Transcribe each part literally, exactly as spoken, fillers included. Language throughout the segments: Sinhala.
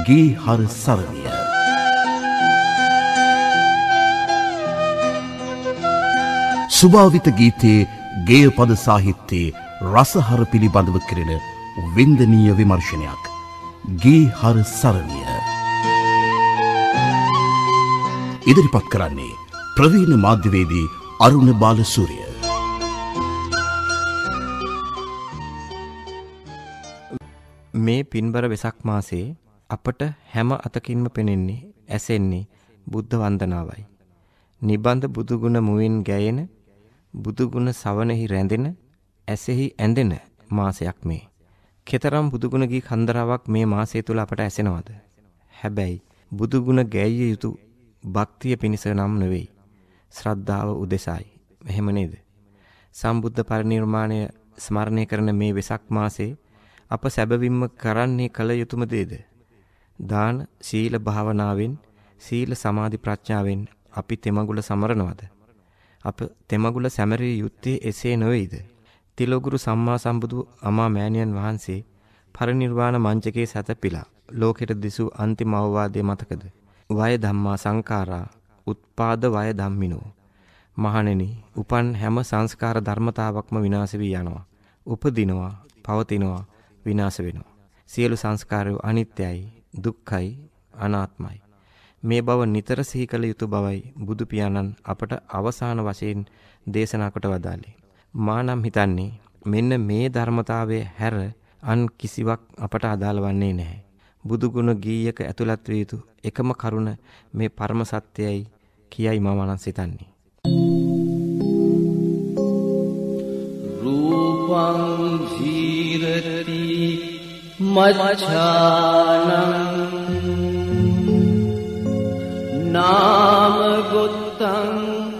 ගේ හර සරණිය. සුභාවිත ගීතයේ ගේය පද සාහිත්‍යයේ රසහර පිළිබඳව කෙරෙන වින්දනීය විමර්ශනයක්. ගේ හර සරණිය. ඉදිරිපත් කරන්නේ ප්‍රවීණ මාධ්‍යවේදී අරුණ බාලසූරිය. මේ පින්බර වෙසක් මාසයේ අපට හැම අතකින්ම පෙනෙන්නේ ඇසෙන්නේ බුද්ධ වන්දනාවයි. නිබඳ බුදුගුණ මුවින් ගැයෙන, බුදුගුණ සවනෙහි රැඳෙන, ඇසෙහි ඇඳෙන මාසයක් මේ. කෙතරම් බුදුගුණ ගී කන්දරාවක් මේ මාසය තුල අපට ඇසෙනවද? හැබැයි බුදුගුණ ගැයිය යුතු භක්තිය පිණිස නම් නෙවෙයි. ශ්‍රද්ධාව උදෙසායි. එහෙම නේද? සම්බුද්ධ පරිනිර්වාණය ස්මරණය කරන මේ වෙසක් මාසයේ අප සැබවින්ම කරන්නේ කල යුතුම දේද? දාන, සීල භාවනාවෙන්, සීල සමාධි ප්‍රඥාවෙන් අපි තෙමගුල සමරනවද? අප තෙමගුල සැමරිය යුත්තේ එසේ නොවේද? තිලෝගුරු සම්මා සම්බුදු අමා මෑණියන් වහන්සේ පරිනිර්වාණ මංචකයේ සැතපීලා ලෝකෙට දිසූ අන්තිම අවවාදයේ මතකද? වය ධම්මා සංඛාරා උත්පාද වය ධම්මිනෝ. මහණෙනි, උපන් හැම සංස්කාර ධර්මතාවක්ම විනාශ වී යනවා. උපදිනවා, පවතිනවා, විනාශ වෙනවා. සියලු සංස්කාරයෝ අනිත්‍යයි, දුක්ඛයි, අනාත්මයි. මේ බව නිතර සිහි කළ යුතු බවයි බුදු පියාණන් අපට අවසාන වශයෙන් දේශනා කොට වදාළේ. මා නම් හිතන්නේ මෙන්න මේ ධර්මතාවයේ හැර අන් කිසිවක් අපට අදාළ වන්නේ නැහැ. බුදු ගුණ ගීයක ඇතුළත් විය යුතු එකම කරුණ මේ පරම සත්‍යයයි කියයි මම නම් සිතන්නේ. රූපං ජීරති මච්ඡානං නාම ගොත්තං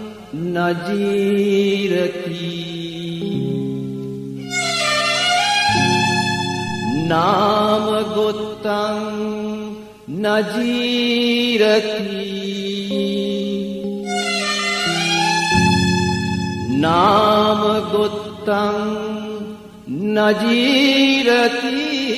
නජීරති නාම ගොත්තං නජීරති නාම ගොත්තං නජීරති.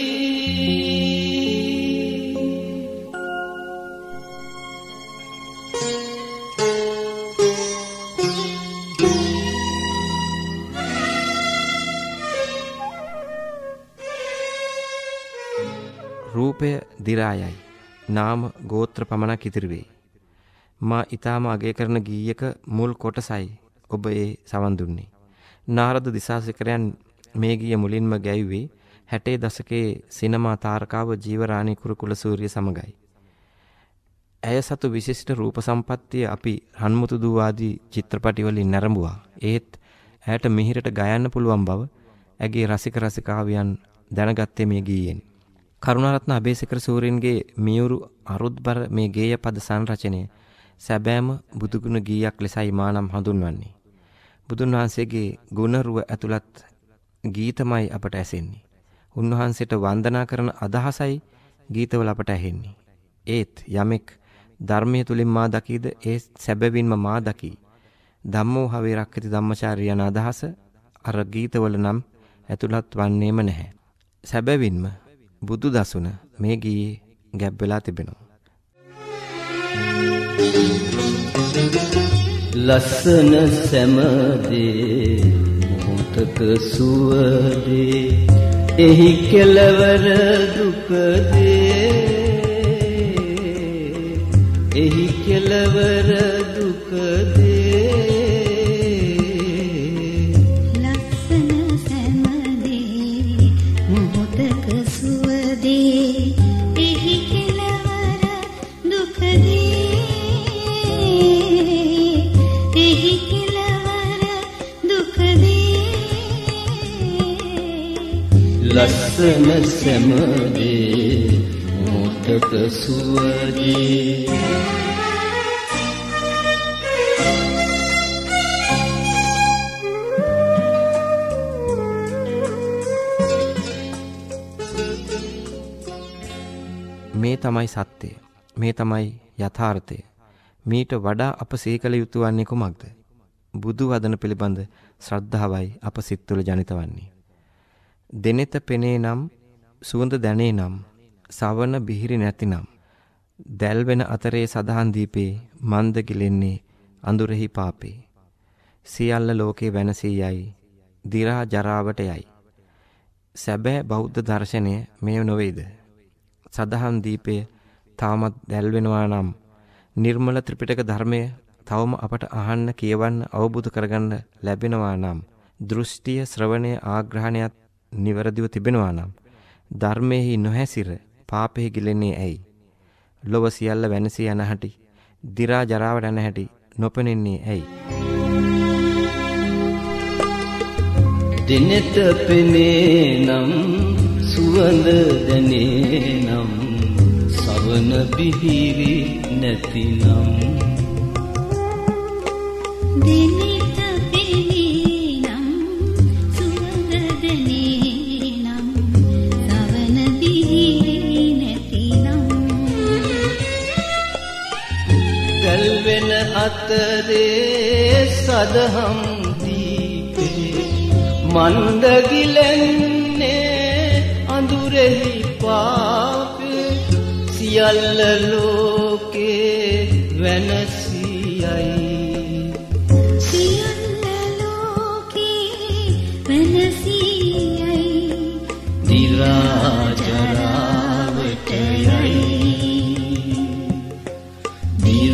රූපය දිරායයි, නාම ගෝත්‍ර පමණක් ඉතිරි වෙයි. මා ඊටාම අගය කරන ගීයක මුල් කොටසයි ඔබ ඒ සවන් දුන්නේ. නාරද දිසාසිකරයන් මේ ගීය මුලින්ම ගැයුවේ හැටේ දශකයේ සිනමා තාරකාව ජීවරාණී කුරුකුල සූරිය සමගයි. ඇය සතු විශිෂ්ට රූප සම්පත්තිය අපි රන්මුතු දූ ආදී චිත්‍රපටි වලින් නැරඹුවා. ඒත් ඇයට මිහිරට ගයන්න පුළුවන් බව ඇගේ රසික රසිකාවියන් දැනගත්තේ මේ ගීයෙන්. කරුණාරත්න අබේසේකර සූරීන්ගේ මියුරු අරුත්බර මේ ගේය පද සංරචනය සැබෑම බුදුගුණ ගීයක් ලෙසයි මා නම් හඳුන්වන්නේ. බුදුන් වහන්සේගේ ගුණරුව ඇතුළත් ගීතමයි අපට ඇසෙන්නේ. උන්වහන්සේට වන්දනා කරන අදහසයි ගීතවල අපට ඇහෙන්නේ. ඒත් යමෙක් ධර්මයේ තුලින් මා දකීද ඒ සැබවින්ම මා දකී. ධම්මෝ හවේ රක්කති ධම්මචාරී යන අදහස අර ගීතවල නම් ඇතුළත් වන්නේම නැහැ. සැබවින්ම බුදු දසුන මේ ගීයේ ගැබ් වෙලා තිබෙනවා. ලස්සන සැමදේ මොහොතක සුවදේ එහි කෙලවර දුකදේ එහි කෙලවර දුකදේ ලස්සන සැමදේ මොහොතක සුවදේ එහි කෙලවර දුකදේ ලස්සන සැමදේ මොහොතක සුවදේ මේ තමයි සත්‍යය. මේ තමයි යථාර්ථය. මීට වඩා අප සිහි කළ යුතු වන්නේ කුමක්ද? බුදු වදන පිළිබඳ ශ්‍රද්ධාවයි අප සිත් තුළ ජනිත වන්නේ. දෙනෙත පෙනේ නම්, සුවඳ දැනේ නම්, සවන බිහිරි නැතිනම් දැල් වෙන අතරේ සදහන් දීපේ මන්ද ගිලෙන්නේ අඳුරෙහි පාපේ. සියල්ල ලෝකේ වෙනසී යයි දි รา ජරාවට යයි. සැබෑ බෞද්ධ දර්ශනය මේ නොවේද? සදහන් දීපේ තාමත් දැල් වෙනවා නම් නිර්මල ත්‍රිපිටක ධර්මය තවම අපට අහන්න කියවන්න අවබෝධ කරගන්න ලැබෙනවා නම් දෘෂ්ටිය ශ්‍රවණය ආග්‍රහණයත් නිවැරදිව තිබෙනවා නම් ධර්මයේ නොහැසිර පාපෙහි ගිලෙන්නේ ඇයි? ලොව සියල්ල වෙනසී යන හැටි දි รา ජරාවට යන හැටි නොපෙනෙන්නේ ඇයි? දිනෙත පෙනේ නම් සුවඳ දැනේ නම් සවන බිහිරි නැතිනම් දිනෙත පෙනේ නම් සුවඳ දැනේ නම් සවන බිහිරි නැතිනම් දැල් වෙන අතරේ සදහම් මන්ද ගිලෙන්නේ අඳුරෙහි පාපේ සියල්ල ලෝකේ වෙනසියයි සියල්ල ලෝකේ වෙනසියයි දි รา ජරාවට යයි දි รา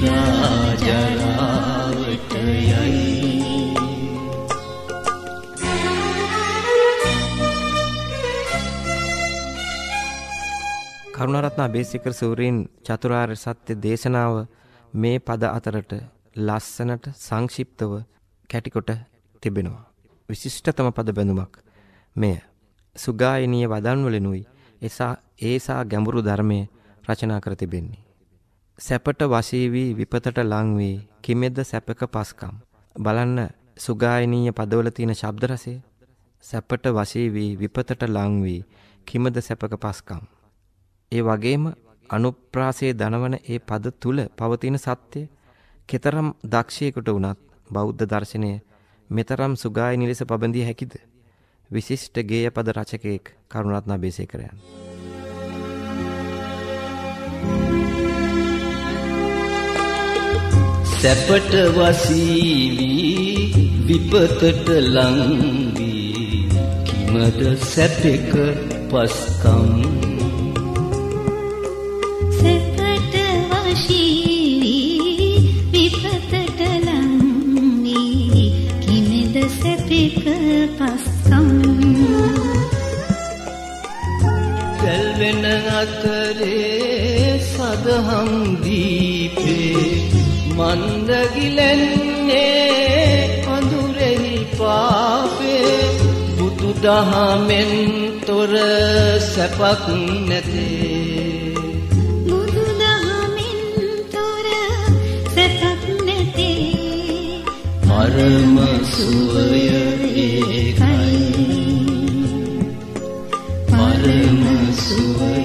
ජරාවට යයි. කරුණාරත්න අබේසේකර සූරීන් චතුරාර්ය සත්‍ය දේශනාව මේ පද අතරට ලස්සනට සංක්ෂිප්තව කැටිකොට තිබෙනවා. විශිෂ්ටතම පද බැඳුමක් මෙය. සුගායනීය වදන් වලිනුයි එසා ඒසා ගැඹුරු ධර්මයේ රචනා කර තිබෙන්නේ. සැපට වශී වී විපතට ලං වී කිමෙද සැපක පස්කම්. බලන්න සුගායනීය පදවල තියෙන ශබ්ද රසය. සැපට වශී වී විපතට ලං වී කිමෙද සැපක පස්කම්. ඒ වගේම අනුප්‍රාසයේ දනවන ඒ පද තුල පවතින සත්‍ය කතරම් දක්ෂයෙකුට වුණත් බෞද්ධ දර්ශනය මෙතරම් සුගායනී ලෙස පබඳිය හැකිද? විශිෂ්ට ගේය පද රචකයෙක් කරුණාරත්න අබේසේකරයන්. සැපට වසී වී විපතට ලං වී කිමද සැපක පස්කම්. සැපට වශී වී විපතට ලං වී කිමෙද සැපක පස්කම්. දැල් වෙන අතරේ සදහම් දීපේ මන්ද ගිලෙන්නේ අඳුරෙහි පාපේ බුදු දහමෙන් තොර සැපක් නැතේ. බුදු දහමෙන් තොර සැපක් නැතේ. පරම සුවය ඒකයි. පරම සුවය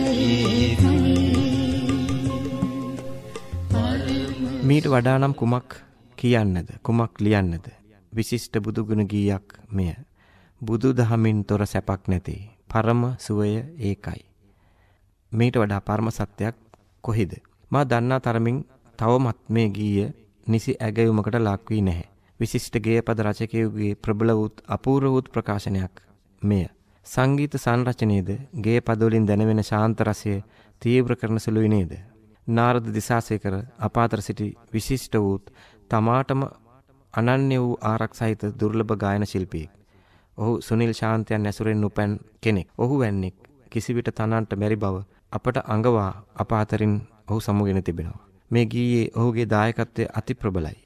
මීට වඩා නම් කුමක් කියන්නද කුමක් ලියන්නද? විශිෂ්ට බුදුගුණ ගීයක් මෙය. බුදු දහමින් තොර සැපක් නැති පරම සුවය ඒකයි. මීට වඩා පරම සත්‍යයක් කොහෙද? මා දන්නා තරමින් තවමත් මේ ගීය නිසි ඇගයුමකට ලක් වී නැහැ. විශිෂ්ට ගේය පද රචකයෙකුගේ ප්‍රබල වූ අපූර්ව වූ ප්‍රකාශනයක් මෙය. සංගීත සංරචනයේද ගේය පද වලින් දැනෙන ශාන්ත රසය තීව්‍ර කරන සුළුයි නේද? නාරද දිසාසේකර අපාතර සිටි විශිෂ්ට වූ තමාටම අනන්‍ය වූ ආරක්ෂිත දුර්ලභ ගායන ශිල්පියෙක්. ඔහු සුනිල් ශාන්තයන් ඇසුරෙන් උපන් කෙනෙක්. ඔහු වැන්නෙක් කිසිවිට තනන්ට බැරි බව අපට අඟවා අපාතරින් ඔහු සමුගෙන තිබෙනවා. මේ ගීයේ ඔහුගේ දායකත්වය අති ප්‍රබලයි.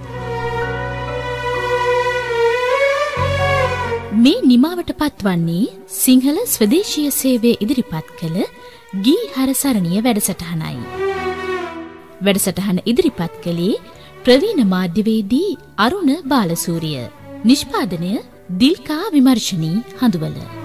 මේ නිමාවට පත්වන්නේ සිංහල ස්වදේශීය සේවය ඉදිරිපත් කළ ගී හරසරණිය වැඩසටහනයි. වැඩසටහන ඉදිරිපත් කළේ ප්‍රවීණ මාධ්‍යවේදී අරුණ බාලසූරිය. නිෂ්පාදනය දිල්කා විමර්ශනී හඳුවල.